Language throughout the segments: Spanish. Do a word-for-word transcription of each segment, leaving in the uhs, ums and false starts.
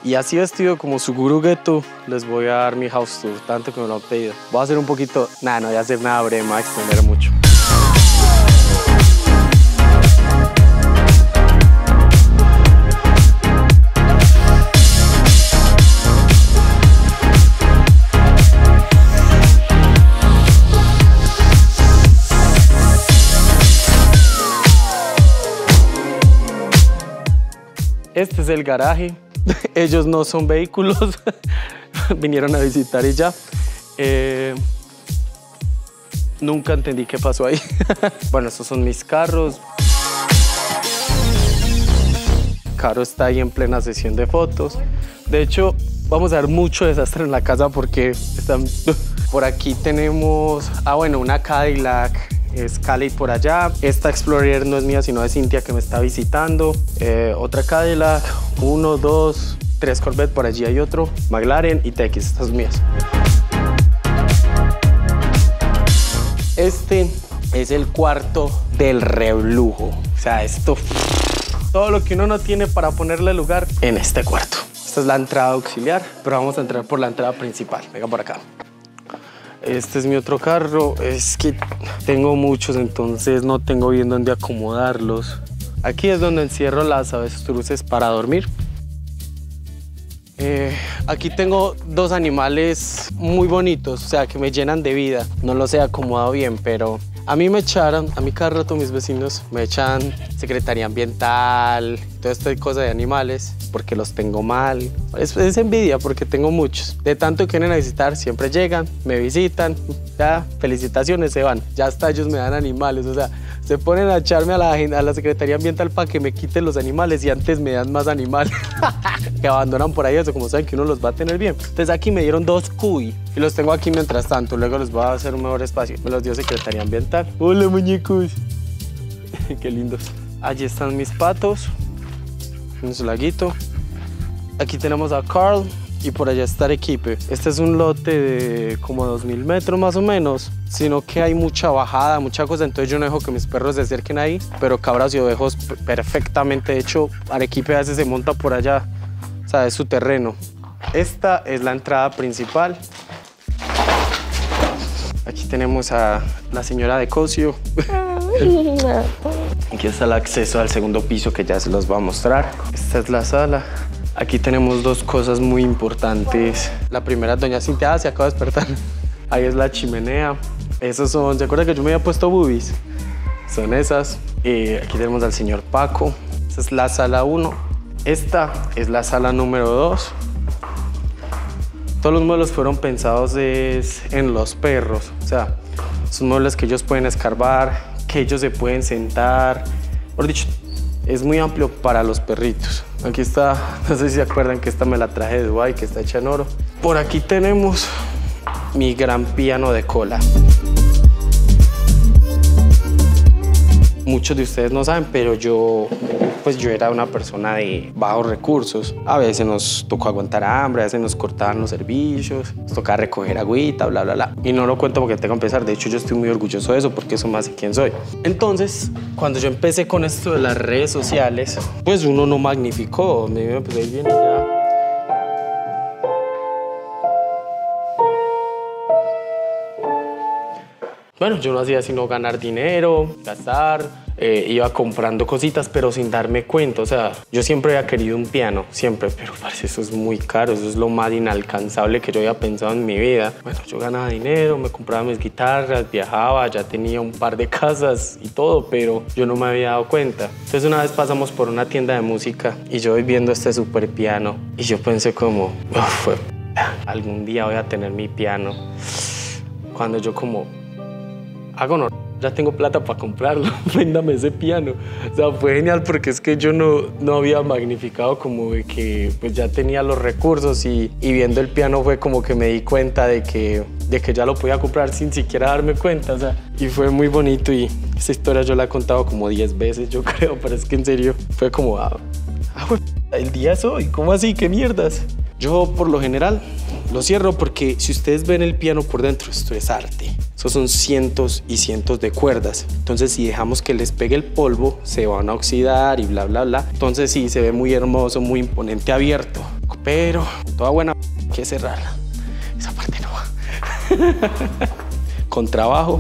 Y así vestido como Suguru Geto, les voy a dar mi house tour, tanto que me lo han pedido. Voy a hacer un poquito, nada, no voy a hacer nada breve, me voy a extender mucho. Este es el garaje. Ellos no son vehículos, vinieron a visitar y ya. Eh, nunca entendí qué pasó ahí. Bueno, estos son mis carros. Caro está ahí en plena sesión de fotos. De hecho, vamos a ver mucho desastre en la casa porque están... Por aquí tenemos, ah bueno, una Cadillac. Escalade por allá. Esta Explorer no es mía, sino de Cintia, que me está visitando. Eh, otra Cadillac, uno, dos, tres Corvette, por allí hay otro. McLaren y T X, estas son mías. Este es el cuarto del reblujo. O sea, esto, todo lo que uno no tiene para ponerle lugar en este cuarto. Esta es la entrada auxiliar, pero vamos a entrar por la entrada principal. Venga por acá. Este es mi otro carro, es que tengo muchos, entonces no tengo bien dónde acomodarlos. Aquí es donde encierro las avestruces para dormir. Eh, aquí tengo dos animales muy bonitos, o sea, que me llenan de vida. No los he acomodado bien, pero a mí me echaron, a mí cada rato mis vecinos me echan Secretaría Ambiental, toda esta cosa de animales, porque los tengo mal. Es, es envidia porque tengo muchos. De tanto que vienen a visitar, siempre llegan, me visitan, ya, felicitaciones, se van. Ya hasta ellos me dan animales, o sea, se ponen a echarme a la, a la Secretaría Ambiental para que me quiten los animales y antes me dan más animales. Que abandonan por ahí eso, como saben que uno los va a tener bien. Entonces aquí me dieron dos cuy y los tengo aquí mientras tanto. Luego les voy a hacer un mejor espacio. Me los dio Secretaría Ambiental. Hola, muñecos. Qué lindos. Allí están mis patos. Un laguito. Aquí tenemos a Carl y por allá está Arequipe. Este es un lote de como dos mil metros más o menos, sino que hay mucha bajada, mucha cosa, entonces yo no dejo que mis perros se acerquen ahí, pero cabras y ovejos perfectamente. De hecho, Arequipe a veces se monta por allá, o sea, es su terreno. Esta es la entrada principal. Aquí tenemos a la señora de Cosio. Aquí está el acceso al segundo piso que ya se los voy a mostrar. Esta es la sala. Aquí tenemos dos cosas muy importantes. La primera es doña Cintia, ah, se acaba de despertar. Ahí es la chimenea. Esos son, ¿se acuerdan que yo me había puesto boobies? Son esas. Y aquí tenemos al señor Paco. Esta es la sala uno. Esta es la sala número dos. Todos los muebles fueron pensados es en los perros. O sea, son muebles que ellos pueden escarbar, que ellos se pueden sentar. Por dicho, es muy amplio para los perritos. Aquí está, no sé si se acuerdan que esta me la traje de Dubái, que está hecha en oro. Por aquí tenemos mi gran piano de cola. Muchos de ustedes no saben, pero yo, pues yo era una persona de bajos recursos. A veces nos tocó aguantar hambre, a veces nos cortaban los servicios, nos tocaba recoger agüita, bla, bla, bla. Y no lo cuento porque tengo que empezar. De hecho, yo estoy muy orgulloso de eso porque eso me hace quién soy. Entonces, cuando yo empecé con esto de las redes sociales, pues uno no magnificó. Me empecé a ir bien y ya. Bueno, yo no hacía sino ganar dinero, gastar, eh, iba comprando cositas, pero sin darme cuenta. O sea, yo siempre había querido un piano, siempre, pero parece eso es muy caro, eso es lo más inalcanzable que yo había pensado en mi vida. Bueno, yo ganaba dinero, me compraba mis guitarras, viajaba, ya tenía un par de casas y todo, pero yo no me había dado cuenta. Entonces una vez pasamos por una tienda de música y yo voy viendo este super piano y yo pensé como, uff, algún día voy a tener mi piano. Cuando yo como... hago no, ya tengo plata para comprarlo, véndame ese piano. O sea, fue genial porque es que yo no, no había magnificado como de que pues ya tenía los recursos y, y viendo el piano fue como que me di cuenta de que, de que ya lo podía comprar sin siquiera darme cuenta. O sea, y fue muy bonito y esa historia yo la he contado como diez veces, yo creo, pero es que en serio fue como, ah, ah el día es hoy, ¿cómo así? ¿Qué mierdas? Yo por lo general lo cierro porque si ustedes ven el piano por dentro, esto es arte. Esos son cientos y cientos de cuerdas. Entonces, si dejamos que les pegue el polvo, se van a oxidar y bla, bla, bla. Entonces, sí, se ve muy hermoso, muy imponente abierto. pero toda buena hay que cerrarla. Esa parte no va. Con trabajo.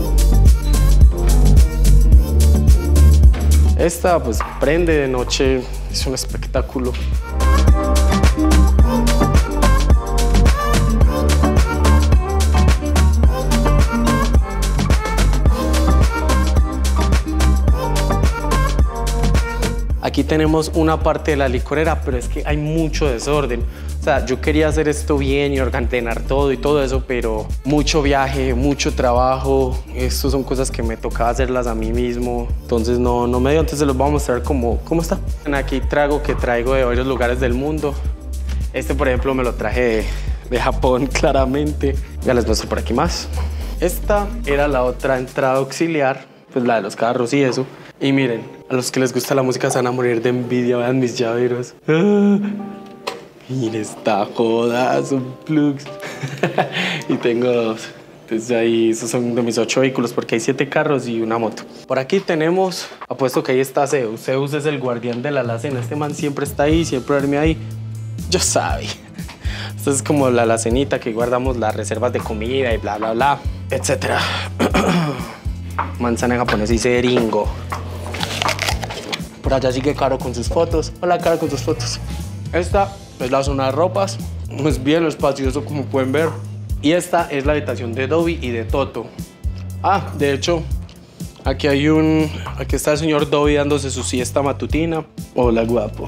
Esta pues prende de noche, es un espectáculo. Aquí tenemos una parte de la licorera, pero es que hay mucho desorden. O sea, yo quería hacer esto bien y ordenar todo y todo eso, pero mucho viaje, mucho trabajo. Estas son cosas que me tocaba hacerlas a mí mismo. Entonces no, no me dio, entonces los voy a mostrar cómo, cómo está. Aquí trago que traigo de varios lugares del mundo. Este, por ejemplo, me lo traje de, de Japón, claramente. Ya les muestro por aquí más. Esta era la otra entrada auxiliar, pues la de los carros y eso. Y miren, a los que les gusta la música se van a morir de envidia. Vean mis llaveros. Ah, miren esta joda, son plugs. Y tengo dos. Entonces ahí, esos son de mis ocho vehículos porque hay siete carros y una moto. Por aquí tenemos, apuesto que ahí está Zeus. Zeus es el guardián de la alacena. Este man siempre está ahí, siempre duerme ahí. Yo sabe. Esto es como la alacenita que guardamos las reservas de comida y bla, bla, bla, etcétera. Manzana en japonés dice ringo. Por allá sigue Caro con sus fotos. Hola, Caro con sus fotos. Esta es la zona de ropas. Es bien espacioso, como pueden ver. Y esta es la habitación de Dobby y de Toto. Ah, de hecho, aquí hay un... Aquí está el señor Dobby dándose su siesta matutina. Hola, guapo.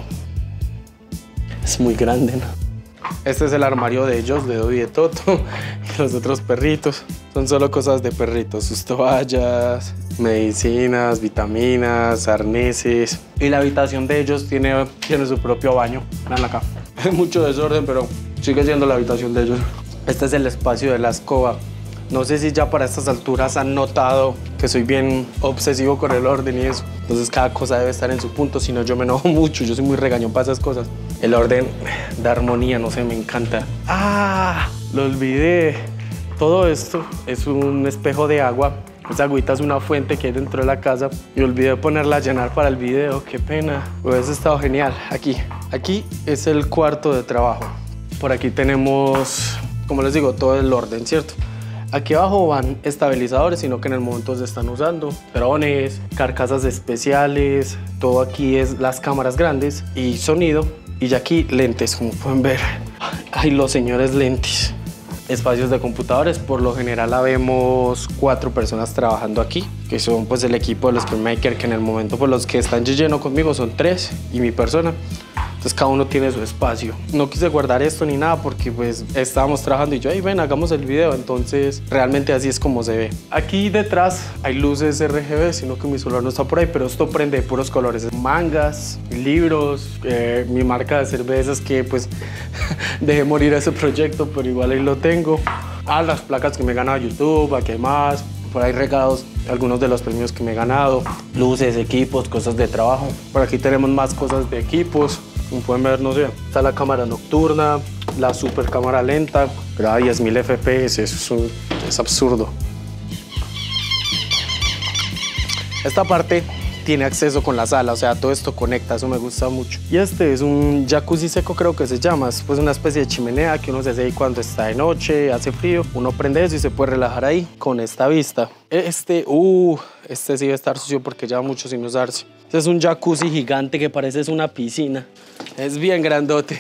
Es muy grande, ¿no? Este es el armario de ellos, de Dobby y de Toto. Y los otros perritos. Son solo cosas de perritos. Sus toallas, medicinas, vitaminas, arneses. Y la habitación de ellos tiene, tiene su propio baño. Veanla acá. Hay mucho desorden, pero sigue siendo la habitación de ellos. Este es el espacio de la escoba. No sé si ya para estas alturas han notado que soy bien obsesivo con el orden y eso. Entonces cada cosa debe estar en su punto, si no yo me enojo mucho. Yo soy muy regañón para esas cosas. El orden da armonía, no sé, me encanta. ¡Ah! Lo olvidé. Todo esto es un espejo de agua. Esa agüita es una fuente que hay dentro de la casa y olvidé ponerla a llenar para el video. Qué pena. Hubiese estado genial. Aquí. Aquí es el cuarto de trabajo. Por aquí tenemos, como les digo, todo el orden, ¿cierto? Aquí abajo van estabilizadores, sino que en el momento se están usando drones, carcasas especiales. Todo aquí es las cámaras grandes y sonido. Y ya aquí lentes, como pueden ver. Ay, los señores lentes. Espacios de computadores, por lo general habemos cuatro personas trabajando aquí, que son pues el equipo de los Printmaker, que en el momento pues los que están lleno conmigo son tres y mi persona. Entonces cada uno tiene su espacio. No quise guardar esto ni nada porque pues estábamos trabajando y yo, ay, ven, hagamos el video. Entonces realmente así es como se ve. Aquí detrás hay luces R G B, sino que mi celular no está por ahí, pero esto prende de puros colores. Mangas, libros, eh, mi marca de cervezas que pues dejé morir ese proyecto, pero igual ahí lo tengo. Ah, las placas que me he ganado YouTube, aquí hay más. Por ahí regados algunos de los premios que me he ganado. Luces, equipos, cosas de trabajo. Por aquí tenemos más cosas de equipos. Como pueden ver, no sé, está la cámara nocturna, la super cámara lenta, graba diez mil F P S, eso es, un, es absurdo. Esta parte tiene acceso con la sala, o sea, todo esto conecta, eso me gusta mucho. Y este es un jacuzzi seco, creo que se llama, es pues una especie de chimenea que uno se hace ahí cuando está de noche, hace frío, uno prende eso y se puede relajar ahí con esta vista. Este, uh, este sí debe estar sucio porque lleva mucho sin usarse. Este es un jacuzzi gigante que parece es una piscina. Es bien grandote.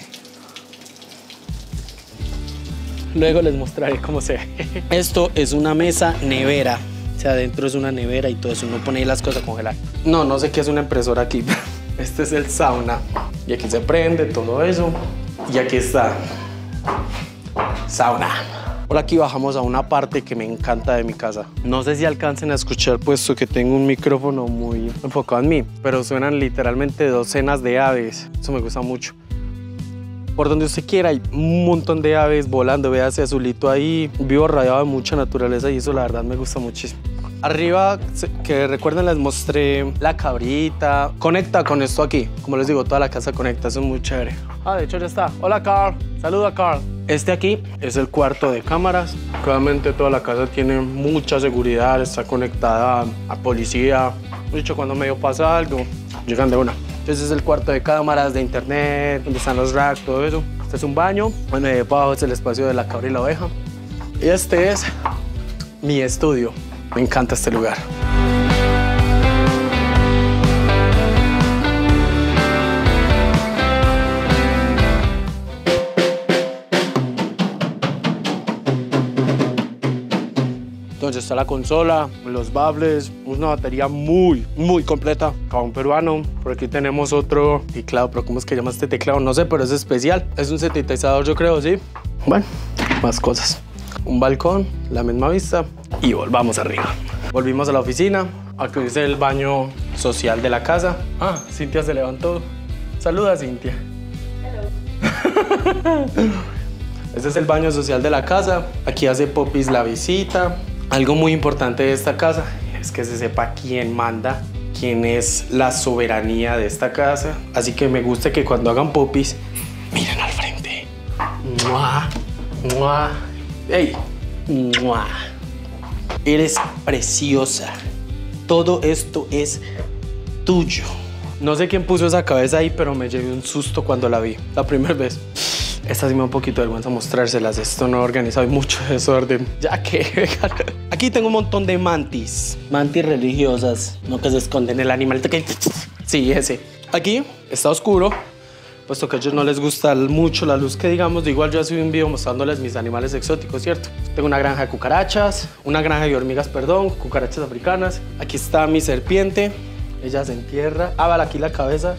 Luego les mostraré cómo se ve. Esto es una mesa nevera. O sea, adentro es una nevera y todo eso. Uno pone ahí las cosas a congelar. No, no sé qué es una impresora aquí. Este es el sauna. Y aquí se prende todo eso. Y aquí está. Sauna. Por aquí bajamos a una parte que me encanta de mi casa. No sé si alcancen a escuchar, puesto que tengo un micrófono muy enfocado en mí, pero suenan literalmente docenas de aves. Eso me gusta mucho. Por donde usted quiera hay un montón de aves volando. Vea ese azulito ahí. Vivo rodeado de mucha naturaleza y eso la verdad me gusta muchísimo. Arriba, que recuerden, les mostré la cabrita. Conecta con esto aquí. Como les digo, toda la casa conecta, eso es muy chévere. Ah, de hecho ya está. Hola, Carl. Saluda, Carl. Este aquí es el cuarto de cámaras. Realmente toda la casa tiene mucha seguridad, está conectada a policía. De hecho, cuando medio pasa algo, llegan de una. Entonces es el cuarto de cámaras, de internet, donde están los racks, todo eso. Este Este es un baño. Bueno, y abajo es el espacio de la cabra y la oveja. Y este es mi estudio. Me encanta este lugar. Entonces está la consola, los bables, una batería muy, muy completa, para un peruano. Por aquí tenemos otro teclado, pero ¿cómo es que llama este teclado? No sé, pero es especial. Es un sintetizador, yo creo, ¿sí? Bueno, más cosas. Un balcón, la misma vista y volvamos arriba. Volvimos a la oficina. Aquí es el baño social de la casa. Ah, Cintia se levantó. Saluda, Cintia. Hello. Este es el baño social de la casa. Aquí hace Popis la visita. Algo muy importante de esta casa es que se sepa quién manda, quién es la soberanía de esta casa. Así que me gusta que cuando hagan popis, miren al frente. ¡Mua! ¡Mua! ¡Ey! ¡Mua! Eres preciosa. Todo esto es tuyo. No sé quién puso esa cabeza ahí, pero me llevé un susto cuando la vi la primera vez. Esta sí me da un poquito de vergüenza mostrárselas. Esto no he organizado, hay mucho desorden. Ya que aquí tengo un montón de mantis. Mantis religiosas, no que se esconden el animalito que... Sí, ese. Aquí está oscuro, puesto que a ellos no les gusta mucho la luz que digamos. De igual yo subí un video mostrándoles mis animales exóticos, ¿cierto? Tengo una granja de cucarachas, una granja de hormigas, perdón, cucarachas africanas. Aquí está mi serpiente. Ella se entierra. Ah, vale, aquí la cabeza.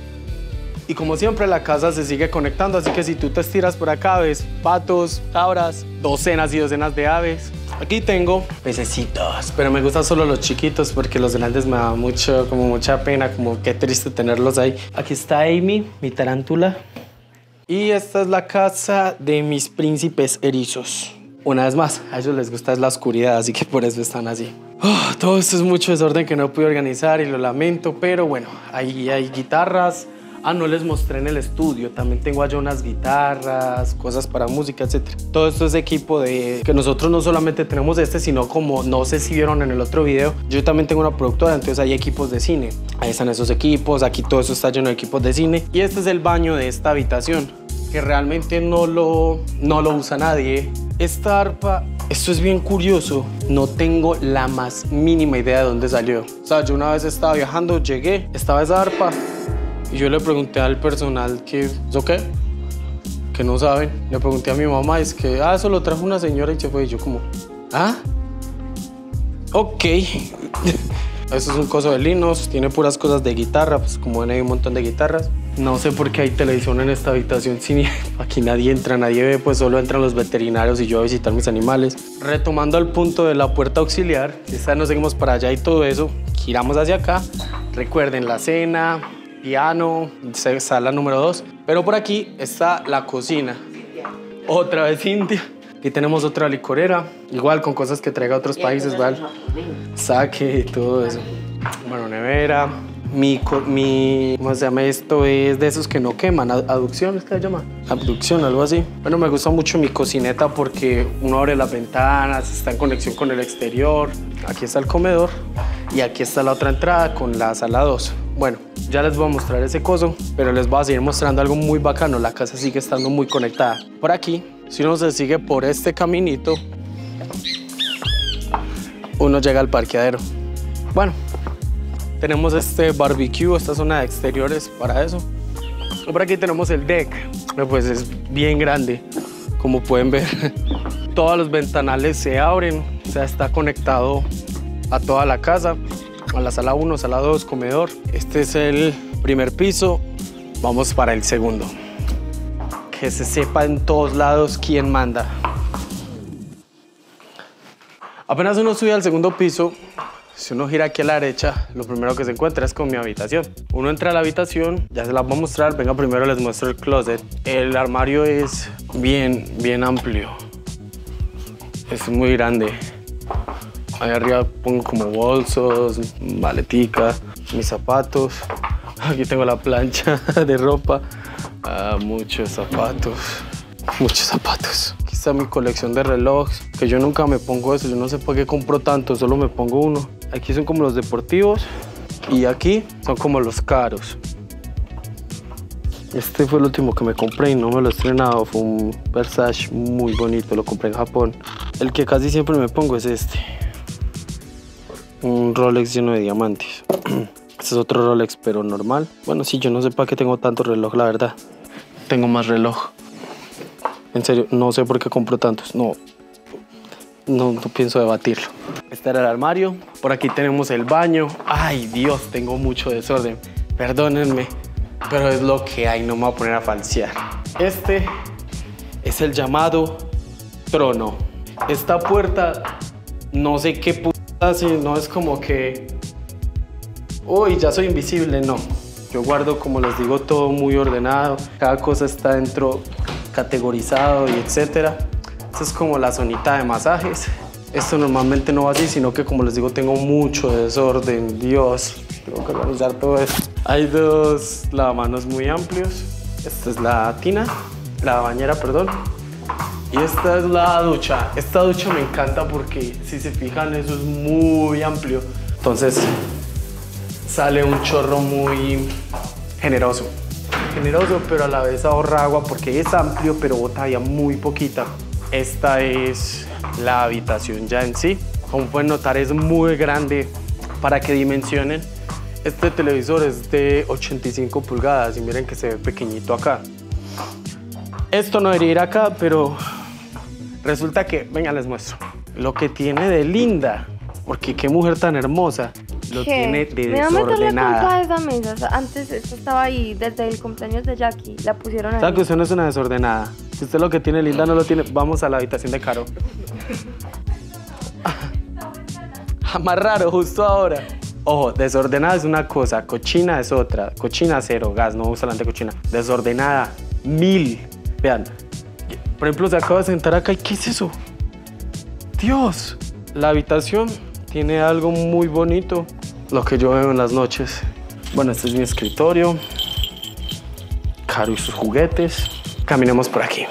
Y como siempre la casa se sigue conectando, así que si tú te estiras por acá ves patos, cabras, docenas y docenas de aves. Aquí tengo pececitos, pero me gustan solo los chiquitos porque los grandes me da mucho, como mucha pena, como qué triste tenerlos ahí. Aquí está Amy, mi tarántula. Y esta es la casa de mis príncipes erizos. Una vez más, a ellos les gusta la oscuridad, así que por eso están así. Oh, todo esto es mucho desorden que no pude organizar y lo lamento, pero bueno, ahí hay guitarras. Ah, no les mostré en el estudio. También tengo allá unas guitarras, cosas para música, etcétera. Todo esto es equipo de que nosotros no solamente tenemos este, sino como no sé si vieron en el otro video, yo también tengo una productora, entonces hay equipos de cine. Ahí están esos equipos, aquí todo eso está lleno de equipos de cine. Y este es el baño de esta habitación, que realmente no lo, no lo usa nadie. Esta arpa, esto es bien curioso, no tengo la más mínima idea de dónde salió. O sea, yo una vez estaba viajando, llegué, estaba esa arpa. Y yo le pregunté al personal que, ¿eso qué? Que no saben. Le pregunté a mi mamá, es que, ah, eso lo trajo una señora y se fue. Y yo como, ¿ah? Ok. Esto es un coso de linos, tiene puras cosas de guitarra, pues como ven hay un montón de guitarras. No sé por qué hay televisión en esta habitación, si aquí nadie entra, nadie ve, pues solo entran los veterinarios y yo a visitar mis animales. Retomando al punto de la puerta auxiliar, si esta nos seguimos para allá y todo eso, giramos hacia acá. Recuerden la cena, piano, sala número dos. Pero por aquí está la cocina. Otra vez Cintia. Aquí tenemos otra licorera, igual con cosas que traiga a otros países, ¿vale? Saque y todo eso. Bueno, nevera. Mi, mi, ¿cómo se llama esto? Es de esos que no queman. ¿Aducción es que se llama? Abducción, algo así. Bueno, me gusta mucho mi cocineta porque uno abre las ventanas, está en conexión con el exterior. Aquí está el comedor y aquí está la otra entrada con la sala dos. Bueno, ya les voy a mostrar ese coso, pero les voy a seguir mostrando algo muy bacano. La casa sigue estando muy conectada. Por aquí, si uno se sigue por este caminito, uno llega al parqueadero. Bueno, tenemos este barbecue, esta zona de exteriores para eso. Por aquí tenemos el deck, pues es bien grande, como pueden ver. Todos los ventanales se abren, o sea, está conectado a toda la casa, a la sala uno, sala dos, comedor. Este es el primer piso, vamos para el segundo. Que se sepa en todos lados quién manda. Apenas uno sube al segundo piso, si uno gira aquí a la derecha, lo primero que se encuentra es con mi habitación. Uno entra a la habitación, ya se las voy a mostrar. Venga, primero les muestro el closet. El armario es bien, bien amplio. Es muy grande. Ahí arriba pongo como bolsos, maletica, mis zapatos. Aquí tengo la plancha de ropa. Ah, muchos zapatos, muchos zapatos. Aquí está mi colección de relojes, que yo nunca me pongo eso. Yo no sé por qué compro tanto, solo me pongo uno. Aquí son como los deportivos y aquí son como los caros. Este fue el último que me compré y no me lo he estrenado. Fue un Versace muy bonito, lo compré en Japón. El que casi siempre me pongo es este. Un Rolex lleno de diamantes. Este es otro Rolex, pero normal. Bueno, sí, yo no sé para qué tengo tanto reloj, la verdad. Tengo más reloj. En serio, no sé por qué compro tantos. No, no, no pienso debatirlo. Este era el armario. Por aquí tenemos el baño. Ay, Dios, tengo mucho desorden. Perdónenme, pero es lo que hay. No me voy a poner a falsear. Este es el llamado trono. Esta puerta, no sé qué puta hace. No es como que... Uy, ya soy invisible. No. Yo guardo, como les digo, todo muy ordenado. Cada cosa está dentro categorizado y etcétera. Esta es como la zonita de masajes. Esto normalmente no va así, sino que, como les digo, tengo mucho desorden. Dios, tengo que organizar todo esto. Hay dos lavamanos muy amplios. Esta es la tina, la bañera, perdón. Y esta es la ducha. Esta ducha me encanta porque, si se fijan, eso es muy amplio. Entonces, sale un chorro muy generoso. Generoso, pero a la vez ahorra agua porque es amplio, pero bota ya muy poquita. Esta es la habitación ya en sí. Como pueden notar, es muy grande. Para que dimensionen, este televisor es de ochenta y cinco pulgadas y miren que se ve pequeñito acá. Esto no debería ir acá, pero resulta que, venga, les muestro lo que tiene de linda, porque qué mujer tan hermosa. Lo ¿Qué? tiene de Me va a meter la culpa desordenada. de esa mesa. O sea, antes esto estaba ahí desde el cumpleaños de Jackie. La pusieron ahí. ¿Sabe que usted no es una desordenada? Si usted lo que tiene linda no lo tiene, vamos a la habitación de Caro. Más raro, justo ahora. Ojo, desordenada es una cosa, cochina es otra. Cochina cero, gas, no usa la antecochina. Desordenada, mil. Vean, por ejemplo, se acaba de sentar acá y ¿qué es eso? Dios. La habitación tiene algo muy bonito, lo que yo veo en las noches. Bueno, este es mi escritorio. Caro y sus juguetes. Caminemos por aquí.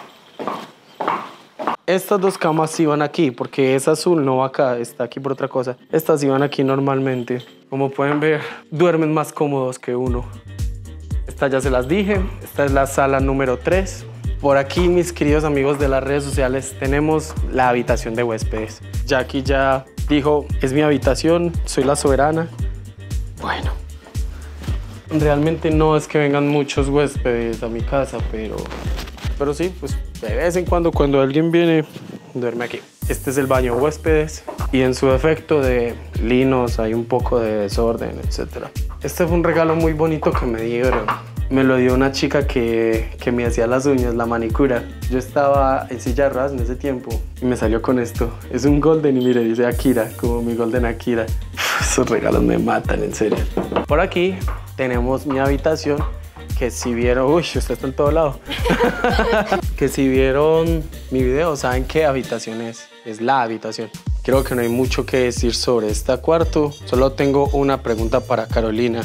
Estas dos camas sí van aquí, porque esa azul no va acá, está aquí por otra cosa. Estas sí van aquí normalmente. Como pueden ver, duermen más cómodos que uno. Esta ya se las dije. Esta es la sala número tres. Por aquí, mis queridos amigos de las redes sociales, tenemos la habitación de huéspedes. Jackie ya dijo, es mi habitación, soy la soberana. Bueno, realmente no es que vengan muchos huéspedes a mi casa, pero, pero sí, pues de vez en cuando, cuando alguien viene, duerme aquí. Este es el baño huéspedes y en su defecto de linos hay un poco de desorden, etcétera. Este fue un regalo muy bonito que me dieron. Me lo dio una chica que, que me hacía las uñas, la manicura. Yo estaba en silla de ruedas en ese tiempo y me salió con esto. Es un golden y mire, dice Akira, como mi golden Akira. Uf, esos regalos me matan, en serio. Por aquí tenemos mi habitación, que si vieron... Uy, usted está en todo lado. Que si vieron mi video, saben qué habitación es. Es la habitación. Creo que no hay mucho que decir sobre este cuarto. Solo tengo una pregunta para Carolina.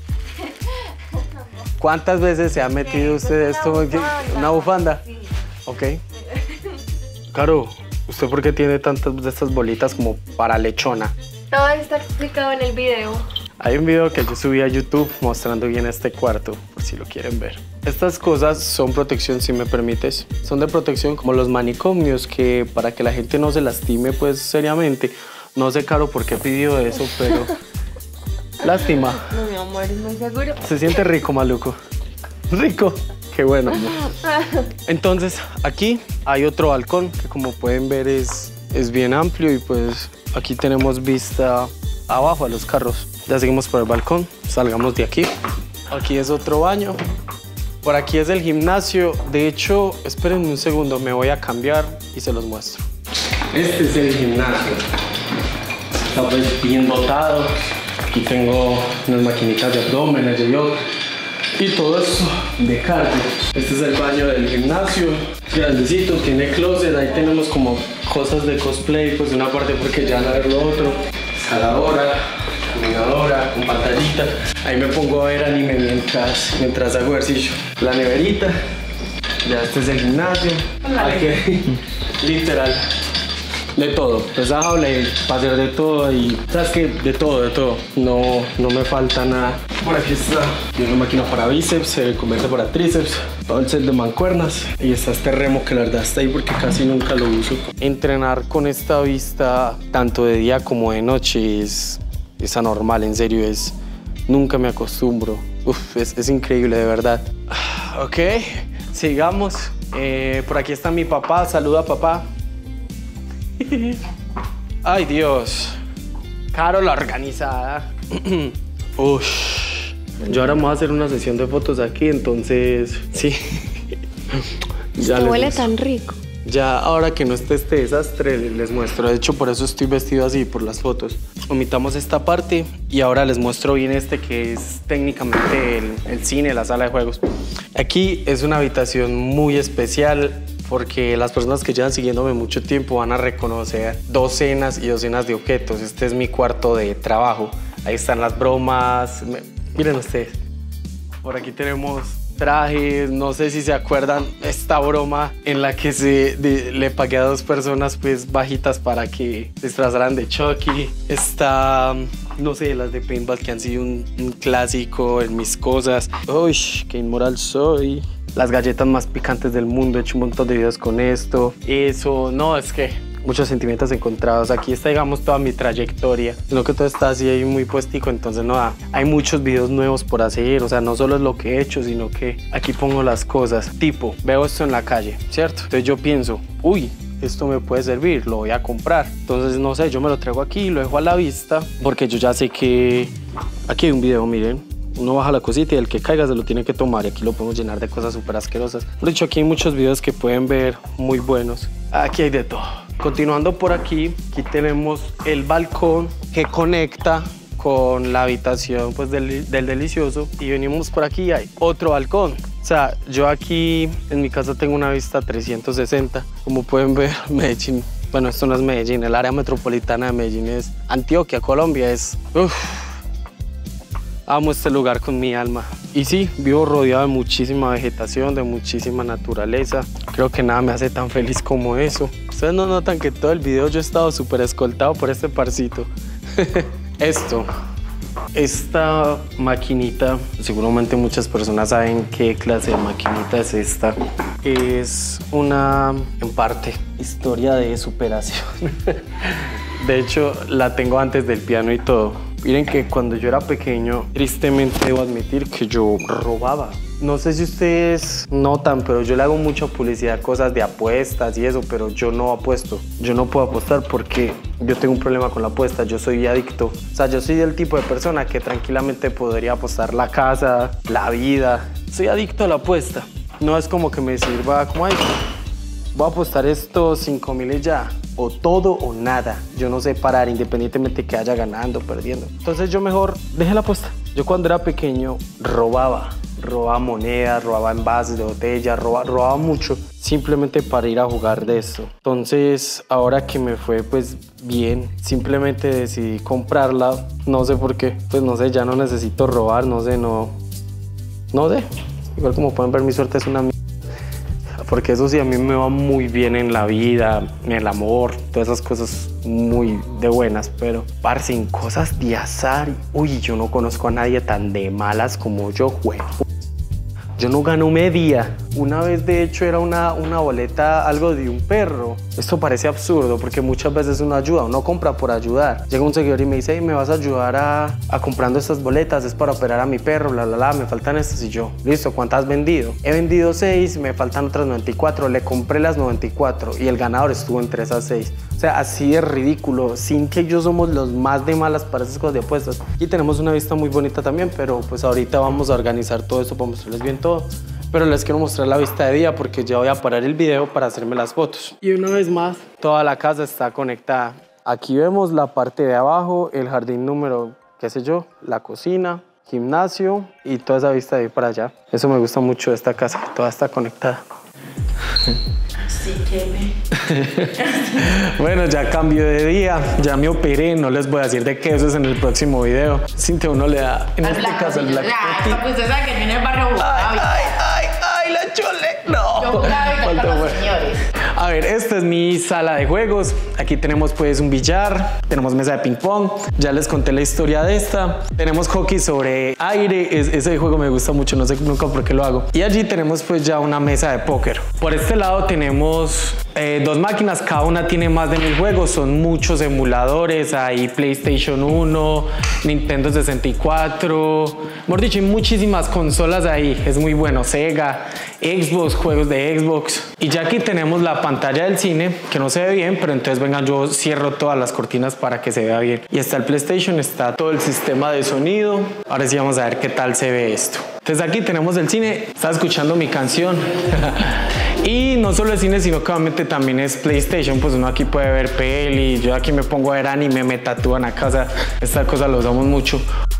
¿Cuántas veces se ha metido usted esto? Una bufanda. ¿Una bufanda? Sí. Ok. Caro, ¿usted por qué tiene tantas de estas bolitas como para lechona? Todo está explicado en el video. Hay un video que yo subí a YouTube mostrando bien este cuarto, por si lo quieren ver. Estas cosas son protección, si me permites. Son de protección como los manicomios, que para que la gente no se lastime, pues, seriamente. No sé, Caro, por qué pidió eso, pero... Lástima. No, mi amor, es muy seguro. Se siente rico, maluco. Rico. Qué bueno. Entonces, aquí hay otro balcón que, como pueden ver, es, es bien amplio y pues aquí tenemos vista abajo a los carros. Ya seguimos por el balcón, salgamos de aquí. Aquí es otro baño. Por aquí es el gimnasio. De hecho, espérenme un segundo, me voy a cambiar y se los muestro. Este es el gimnasio. Está pues bien dotado. Aquí tengo unas maquinitas de abdomen, de yoga y todo eso de cardio. Este es el baño del gimnasio, grandecito, tiene closet. Ahí tenemos como cosas de cosplay, pues de una parte porque ya no es lo otro. Escaladora, caminadora, con pantallita. Ahí me pongo a ver anime mientras, mientras hago ejercicio. La neverita, ya este es el gimnasio. Aquí, literal. De todo, pesable, para hacer de todo y, ¿sabes qué? De todo, de todo. No, no me falta nada. Por aquí está, tiene una máquina para bíceps, se convierte para tríceps, todo el set de mancuernas y está este remo que la verdad está ahí porque casi nunca lo uso. Entrenar con esta vista tanto de día como de noche es, es anormal, en serio, es, nunca me acostumbro. Uf, es, es increíble, de verdad. Ok, sigamos. Eh, por aquí está mi papá, saluda papá. Ay Dios, Caro la organizada. Uff. Yo ahora me voy a hacer una sesión de fotos aquí, entonces, sí. Ya les huele tan rico. Ya, ahora que no esté este desastre, les muestro. De hecho, por eso estoy vestido así, por las fotos. Omitamos esta parte y ahora les muestro bien este, que es técnicamente el, el cine, la sala de juegos. Aquí es una habitación muy especial porque las personas que llevan siguiéndome mucho tiempo van a reconocer docenas y docenas de objetos. Este es mi cuarto de trabajo. Ahí están las bromas. Miren ustedes, por aquí tenemos trajes, no sé si se acuerdan esta broma en la que se, de, le pagué a dos personas pues bajitas para que se disfrazaran de Chucky. Está, no sé, las de paintball que han sido un, un clásico en mis cosas. Uy, qué inmoral soy. Las galletas más picantes del mundo, he hecho un montón de videos con esto. Eso, no, es que muchos sentimientos encontrados. Aquí está, digamos, toda mi trayectoria. Sino que todo está así ahí muy puestico, entonces no, hay muchos videos nuevos por hacer. O sea, no solo es lo que he hecho, sino que aquí pongo las cosas. Tipo, veo esto en la calle, ¿cierto? Entonces yo pienso, uy, esto me puede servir, lo voy a comprar. Entonces, no sé, yo me lo traigo aquí, lo dejo a la vista, porque yo ya sé que... Aquí hay un video, miren. Uno baja la cosita y el que caiga se lo tiene que tomar y aquí lo podemos llenar de cosas súper asquerosas. De hecho, aquí hay muchos videos que pueden ver muy buenos. Aquí hay de todo. Continuando por aquí, aquí tenemos el balcón que conecta con la habitación pues, del, del delicioso y venimos por aquí y hay otro balcón. O sea, yo aquí en mi casa tengo una vista trescientos sesenta. Como pueden ver, Medellín, bueno, esto no es Medellín, el área metropolitana de Medellín es Antioquia, Colombia, es... Uf, amo este lugar con mi alma. Y sí, vivo rodeado de muchísima vegetación, de muchísima naturaleza. Creo que nada me hace tan feliz como eso. Ustedes no notan que todo el video yo he estado súper escoltado por este parcito. Esto, esta maquinita, seguramente muchas personas saben qué clase de maquinita es esta. Es una, en parte, historia de superación. De hecho, la tengo antes del piano y todo. Miren que cuando yo era pequeño, tristemente debo admitir que yo robaba. No sé si ustedes notan, pero yo le hago mucha publicidad, cosas de apuestas y eso, pero yo no apuesto. Yo no puedo apostar porque yo tengo un problema con la apuesta, yo soy adicto. O sea, yo soy del tipo de persona que tranquilamente podría apostar la casa, la vida. Soy adicto a la apuesta. No es como que me sirva como, ay, voy a apostar estos cinco mil y ya. O todo o nada. Yo no sé parar independientemente que haya ganando o perdiendo. Entonces yo mejor dejé la apuesta. Yo cuando era pequeño robaba. Robaba monedas, robaba envases de botella, robaba, robaba mucho. Simplemente para ir a jugar de esto. Entonces ahora que me fue pues bien, simplemente decidí comprarla. No sé por qué. Pues no sé, ya no necesito robar, no sé, no... No sé. Igual como pueden ver mi suerte es una mierda. Porque eso sí, a mí me va muy bien en la vida, en el amor, todas esas cosas muy de buenas, pero parce, en cosas de azar, uy, yo no conozco a nadie tan de malas como yo, güey. Yo no gano media. Una vez, de hecho, era una, una boleta, algo de un perro. Esto parece absurdo porque muchas veces uno ayuda, uno compra por ayudar. Llega un seguidor y me dice, hey, ¿me vas a ayudar a, a comprando estas boletas? Es para operar a mi perro, bla, bla, bla, me faltan estas. Y yo, listo, ¿cuántas has vendido? He vendido seis, me faltan otras noventa y cuatro. Le compré las noventa y cuatro y el ganador estuvo entre esas seis. O sea, así de ridículo. Cintia y yo somos los más de malas para esas cosas de apuestas. Y tenemos una vista muy bonita también, pero pues ahorita vamos a organizar todo esto para mostrarles bien todo. Pero les quiero mostrar la vista de día porque ya voy a parar el video para hacerme las fotos. Y una vez más, toda la casa está conectada. Aquí vemos la parte de abajo, el jardín número, qué sé yo, la cocina, gimnasio y toda esa vista de ahí para allá. Eso me gusta mucho de esta casa, que toda está conectada. Sí, que me... Bueno, ya cambio de día, ya me operé, no les voy a decir de qué eso es en el próximo video. Cintia, uno le da, en este caso, el Black Puppy. Pues usted sabe que viene el barrio Bogotá. Ay, ay, ay, ay, la chole, no. Yo jugaba y con los señores. A ver, esta es mi sala de juegos. Aquí tenemos pues un billar, tenemos mesa de ping pong. Ya les conté la historia de esta. Tenemos hockey sobre aire. Es, ese juego me gusta mucho, no sé nunca por qué lo hago. Y allí tenemos pues ya una mesa de póker. Por este lado tenemos eh, dos máquinas, cada una tiene más de mil juegos. Son muchos emuladores. Hay PlayStation uno, Nintendo sesenta y cuatro. Mejor dicho, hay muchísimas consolas ahí. Es muy bueno. Sega, Xbox, juegos de Xbox. Y ya aquí tenemos la pantalla del cine, que no se ve bien, pero entonces vengan, yo cierro todas las cortinas para que se vea bien. Y está el PlayStation, está todo el sistema de sonido. Ahora sí vamos a ver qué tal se ve esto. Entonces aquí tenemos el cine, está escuchando mi canción. Y no solo el cine, sino que obviamente también es PlayStation, pues uno aquí puede ver peli, yo aquí me pongo a ver anime, me tatúan acá, o sea, esta cosa lo usamos mucho.